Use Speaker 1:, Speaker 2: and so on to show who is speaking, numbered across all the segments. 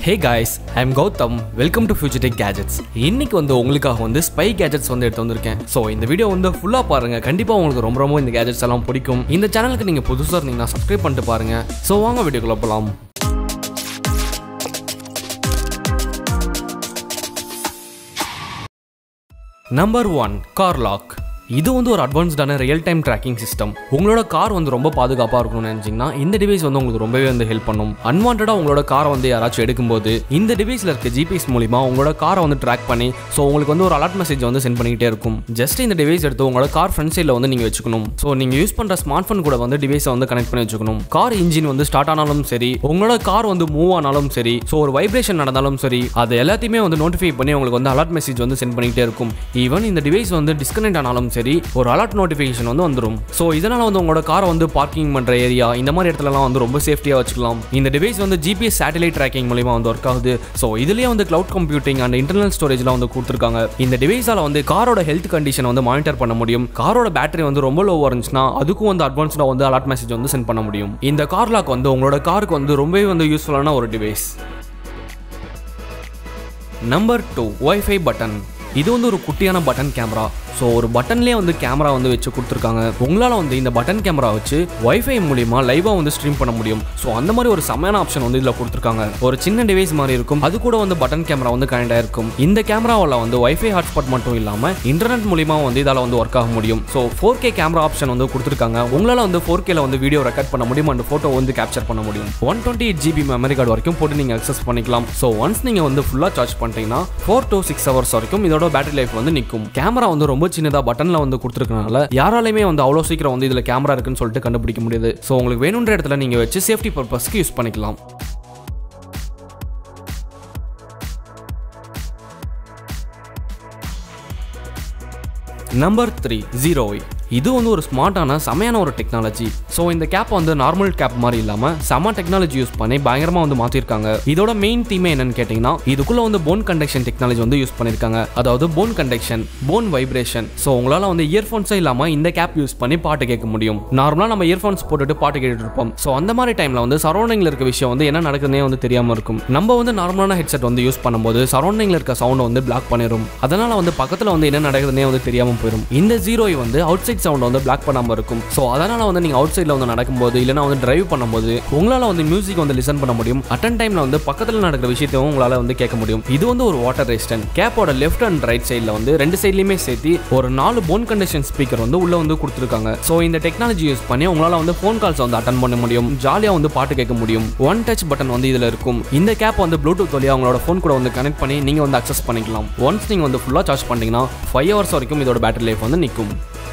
Speaker 1: Hey guys, I'm Gautam. Welcome to Future Tech Gadgets. இன்னைக்கு உங்களுக்காக spy gadgets எடுத்து வந்திருக்கேன். சோ இந்த வீடியோ ஃபுல்லா பாருங்க. கண்டிப்பா உங்களுக்கு ரொம்ப இந்த கேஜெட்ஸ் எல்லாம் பிடிக்கும். இந்த சேனலுக்கு நீங்க புதுசா இருந்தீங்கன்னா சப்ஸ்கிரைப் பண்ணிட்டு பாருங்க. சோ வாங்க வீடியோக்குள்ள போலாம். Number 1, CarLock. இது ஒரு அட்வான்ஸ்டான ரியல் டைம் ட்ராக்கிங் சிஸ்டம். உங்களோட கார் ரொம்ப பாதுகாப்பாக இருக்கணும்னு நினைச்சீங்கன்னா இந்த டிவைஸ் உங்களுக்கு ரொம்பவே ஹெல்ப் பண்ணும். அன்வான்டா உங்களோட காரை யாராச்சும் எடுக்கும்போது இந்த டிவைஸ்ல இருக்க ஜிபிஎஸ் மூலமா உங்களோட காரை ட்ராக் பண்ணி ஸோ உங்களுக்கு ஒரு அலர்ட் மெசேஜ் சென்ட் பண்ணிக்கிட்டே இருக்கும். ஜஸ்ட் இந்த டிவைஸ் எடுத்து உங்களோட கார் ஃப்ரண்ட் சைடில் நீங்க வச்சுக்கணும். ஸோ நீங்க யூஸ் பண்ற ஸ்மார்ட் போன் கூட டிவைஸை கனெக்ட் பண்ணி வச்சுக்கணும். கார் இன்ஜின் ஸ்டார்ட் ஆனாலும் சரி, உங்களோட கார் மூவ் ஆனாலும் சரி, ஸோ ஒரு வைப்ரேஷன் நடந்தாலும் சரி, அது எல்லாத்தையுமே நோட்டிஃபை பண்ணி உங்களுக்கு அலர்ட் மெசேஜ் சென்ட் பண்ணிக்கிட்டே இருக்கும். ஈவன் இந்த டிவைஸ் டிஸ்கனெக்ட் ஆனாலும் சரி, ஒரு அலர்ட் நோட்டிஃபிகேஷன் வந்துரும். சோ இதனால உங்களோட காரை பார்க்கிங் பண்ற ஏரியா இந்த மாதிரி இடத்துலலாம் ரொம்ப சேஃப்டியா வச்சுக்கலாம். இந்த டிவைஸ் ஜிபிஎஸ் சேட்டலைட் ட்ராக்கிங் மூலமா ஒர்க் ஆகுது. சோ இதுலயே கிளவுட் கம்ப்யூட்டிங் அண்ட் இன்டர்னல் ஸ்டோரேஜ்லாம் கொடுத்திருக்காங்க. இந்த டிவைஸால காரோட ஹெல்த் கண்டிஷன் மானிட்டர் பண்ண முடியும். காரோட பேட்டரி ரொம்ப லோவா இருந்துச்சுன்னா அதுக்கும் அட்வான்ஸ்டா அலர்ட் மெசேஜ் சென்ட் பண்ண முடியும். இந்த CarLock உங்களோட காருக்கு ரொம்பவே யூஸ்ஃபுல்லான ஒரு டிவைஸ். Number 2, Wifi button. இது ஒரு குட்டியான பட்டன் கேமரா. ஸோ ஒரு பட்டன்லேயே கேமரா வச்சு கொடுத்துருக்காங்க. உங்களால் இந்த பட்டன் கேமரா வச்சு வைஃபை மூலியமா லைவாக ஸ்ட்ரீம் பண்ண முடியும். ஸோ அந்த மாதிரி ஒரு செமையான ஆப்ஷன் இதில் கொடுத்துருக்காங்க. ஒரு சின்ன டிவைஸ் மாதிரி இருக்கும், அது கூட பட்டன் கேமரா கனெக்ட் ஆயிருக்கும். இந்த கேமராவில் வைஃபை ஹாட்ஸ்பாட் மட்டும் இல்லாமல் இன்டர்நெட் மூலியமா இதால் ஒர்க் ஆக முடியும். ஸோ 4K கேமரா ஆப்ஷன் கொடுத்துருக்காங்க. உங்களால் 4Kல வீடியோ ரெக்கார்ட் பண்ண முடியும் அண்ட் ஃபோட்டோ கேப்சர் பண்ண முடியும். 128 GB மெமரி கார்டு வரைக்கும் போட்டு நீங்கள் அக்சஸ் பண்ணிக்கலாம். ஸோ ஒன்ஸ் நீங்கள் ஃபுல்லாக சார்ஜ் பண்ணிட்டீங்கன்னா 4 to 6 hours வரைக்கும் இதோட பேட்டரி லைஃப் நிற்கும். கேமரா ரொம்ப சின்னதா பட்டன்ல கொடுத்திருக்கனால யாராலையுமே அவ்வளோ சீக்கிரம் இதுல கேமரா இருக்குன்னு சொல்லிட்டு கண்டுபிடிக்க முடியாது. சோ உங்களுக்கு வேணும்ன்ற இடத்துல நீங்க வச்சு சேஃப்டி பர்பஸ்க்கு யூஸ் பண்ணிக்கலாம். Number 3, Zeroi. இது ஒரு ஸ்மார்ட்டான செமையான ஒரு டெக்னாலஜி. ஸோ இந்த கேப் நார்மல் கேப் மாதிரி இல்லாமல் செம டெக்னாலஜி யூஸ் பண்ணி பயங்கரமாக மாற்றிருக்காங்க. இதோட மெயின் தீமே என்னன்னு கேட்டிங்கன்னா, இதுக்குள்ள போன் கண்டக்ஷன் டெக்னாலஜி யூஸ் பண்ணியிருக்காங்க. அதாவது phone conduction, phone vibration. So உங்களால் இயர்ஃபோன்ஸே இல்லாமல் இந்த கேப் யூஸ் பண்ணி பாட்டு கேட்க முடியும். நார்மலாக நம்ம இயர்ஃபோன்ஸ் போட்டுட்டு பாட்டு கேட்டுட்டு இருப்போம். ஸோ அந்த மாதிரி டைமில் சரௌண்டிங்கில் இருக்க விஷயம் என்ன நடக்குதுன்னே தெரியாமல் இருக்கும். நம்ம நார்மலான ஹெட்செட் யூஸ் பண்ணும்போது சரௌண்டிங்கில் இருக்க சவுண்ட் பிளாக் பண்ணிடும். அதனால பக்கத்தில் என்ன நடக்குதுன்னே தெரியாமல் போயிடும். இந்த Zeroi outside sound block பண்ணாம இருக்கும். சோ அதனால நீங்க அவுட் சைடுல நடக்கும்போது இல்லனா டிரைவ் பண்ணும்போது உங்களால மியூசிக் லிசன் பண்ண முடியும். அட்டன் டைம்ல பக்கத்துல நடக்கிற விஷயத்தையும் உங்களால கேட்க முடியும். இது ஒரு வாட்டர் ரெசிஸ்டன்ட். கேப்போட லெஃப்ட் அண்ட் ரைட் சைடுல ரெண்டு சைடுலயுமே சேர்த்து ஒரு 4 போன் கண்டிஷன் ஸ்பீக்கர் உள்ள கொடுத்திருக்காங்க. சோ இந்த டெக்னாலஜி யூஸ் பண்ணி உங்களால ஃபோன் கால்ஸ் அட்டன் பண்ண முடியும். ஜாலியா பாட்டு கேட்க முடியும். ஒன் டச் பட்டன் இதுல இருக்கும். இந்த கேப் ப்ளூடூத் வழியா உங்களோட ஃபோன் கூட கனெக்ட் பண்ணி நீங்க அக்சஸ் பண்ணிக்கலாம். ஒன்ஸ் நீங்க ஃபுல்லா சார்ஜ் பண்ணீங்கன்னா 5 hours வரைக்கும் இதோட பேட்டரி லைஃப் நிக்கும்.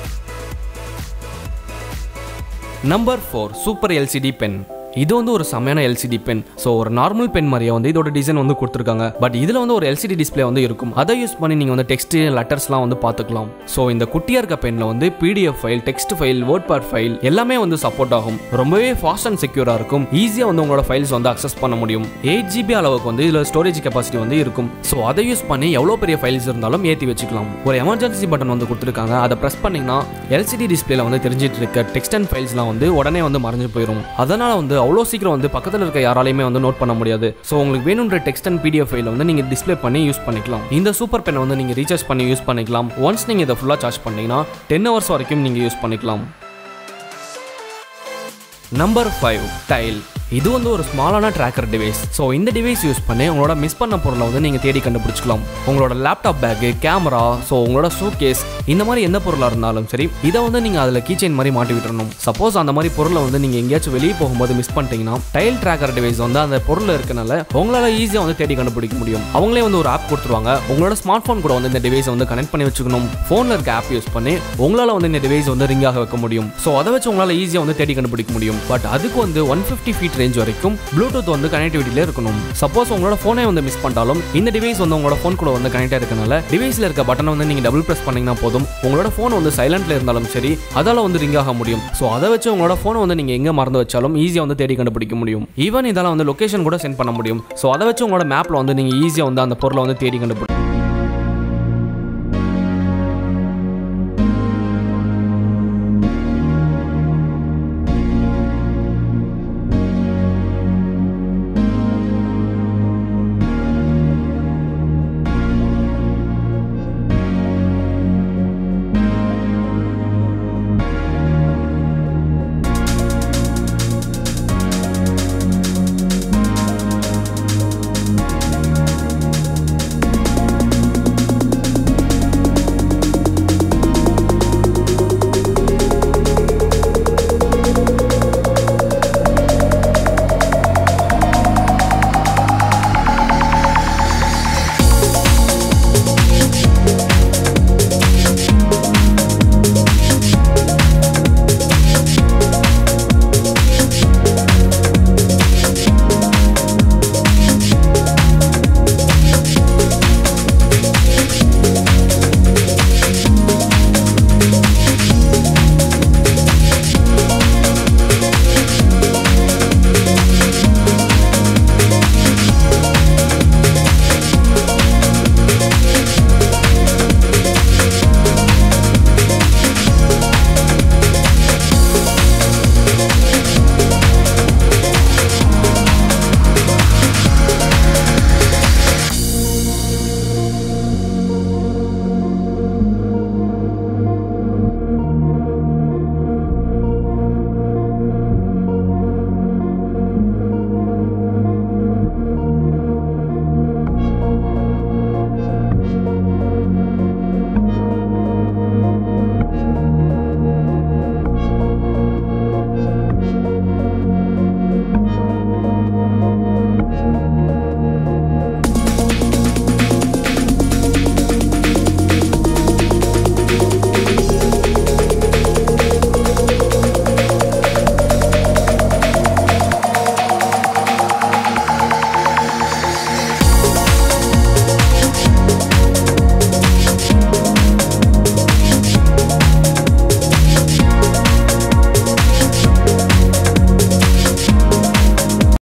Speaker 1: Number 4, Super LCD pen. இது ஒரு செமையான LCD பென். ஸோ ஒரு நார்மல் பென் மாதிரியே இதோட டிசைன் கொடுத்துருக்காங்க. பட் இதில் ஒரு LCD டிஸ்பிளே இருக்கும். அதை யூஸ் பண்ணி நீங்கள் டெக்ஸ்ட் லெட்டர்ஸ்லாம் பார்த்துக்கலாம். ஸோ இந்த குட்டியாக இருக்க பெனில் PDF file, text file, word pad file எல்லாமே சப்போர்ட் ஆகும். ரொம்பவே ஃபாஸ்ட் அண்ட் செக்யூராக இருக்கும். ஈஸியாக உங்களோட ஃபைல்ஸ் அக்சஸ் பண்ண முடியும். 8 GB அளவுக்கு இதில் ஸ்டோரேஜ் கெப்பாசிட்டி இருக்கும். ஸோ அதை யூஸ் பண்ணி எவ்வளோ பெரிய ஃபைல்ஸ் இருந்தாலும் ஏற்றி வச்சுக்கலாம். ஒரு எமர்ஜென்சி பட்டன் கொடுத்துருக்காங்க. அதை ப்ரெஸ் பண்ணிங்கன்னா LCD டிஸ்பிளேல தெரிஞ்சிட்டு இருக்க டெக்ஸ்ட் அண்ட் ஃபைல்ஸ்லாம் உடனே மறைஞ்சு போயிடும். அதனால அவ்வளோ சீக்கிரம் பக்கத்தில் இருக்க யாராலையுமே நோட் பண்ண முடியாது. ஸோ உங்களுக்கு வேணுன்ற டெக்ஸ்ட் அண்ட் PDF ஃபைல் நீங்க டிஸ்பிளே பண்ணி யூஸ் பண்ணிக்கலாம். இந்த சூப்பர் பென் நீங்க ரீசார்ஜ் பண்ணி யூஸ் பண்ணிக்கலாம். ஒன்ஸ் நீங்க இதை ஃபுல்லா சார்ஜ் பண்ணீங்கன்னா 10 hours வரைக்கும் நீங்க யூஸ் பண்ணிக்கலாம். Number 5, Tile. இது ஒரு ஸ்மாலான ட்ராக்கர் டிவைஸ். ஸோ இந்த டிவைஸ் யூஸ் பண்ணி உங்களோட மிஸ் பண்ண பொருளை நீங்க தேடி கண்டுபிடிச்சிக்கலாம். உங்களோட லேப்டாப் பேக்கு, கேமரா, ஸோ உங்களோட ஷூகேஸ் இந்த மாதிரி எந்த பொருளாக இருந்தாலும் சரி, இதை நீங்க அதில் கீச்செயின் மாதிரி மாட்டி விட்டுறணும். சப்போஸ் அந்த மாதிரி பொருளை நீங்க எங்கேயாச்சும் வெளியே போகும்போது மிஸ் பண்ணிட்டீங்கன்னா டைல் ட்ராக்கர் டிவைஸ் அந்த பொருள் இருக்கனால உங்களால ஈஸியாக தேடி கண்டுபிடிக்க முடியும். அவங்களே ஒரு ஆப் கொடுத்துருவாங்க. உங்களோட ஸ்மார்ட் போன் கூட இந்த டிவைஸ் கனெக்ட் பண்ணி வச்சுக்கணும். போன்ல இருக்க ஆப் யூஸ் பண்ணி உங்களால இந்த டிவைஸ் ரிங் ஆக வைக்க முடியும். ஸோ அதை வச்சு உங்களால ஈஸியாக தேடி கண்டுபிடிக்க முடியும். பட் அதுக்கு 150 feet ரேஞ்ச் வரைக்கும் ப்ளூடூத் கனெக்டிவிட்டில இருக்கணும். சப்போஸ் உங்களோட போனை மிஸ் பண்ணாலும் இந்த டிவைஸ் உங்களோட போன் கூட கனெக்ட் இருக்கனால டிவைஸ்ல இருக்க பட்டனை நீங்க டபுள் பிரஸ் பண்ணீங்கன்னா போதும், உங்களோட போன் சைலண்ட்ல இருந்தாலும் சரி அதால ரிங் ஆக முடியும். ஸோ அதை வச்சு உங்களோட போனை நீங்க எங்க மறந்து வச்சாலும் ஈஸியா தேடி கண்டுபிடிக்க முடியும். ஈவன் இதால லொகேஷன் கூட சென்ட் பண்ண முடியும். ஸோ அதை வச்சு உங்களோட மேப்ல நீங்க ஈஸியா அந்த பொருளை தேடி கண்டுபிடிக்கும்.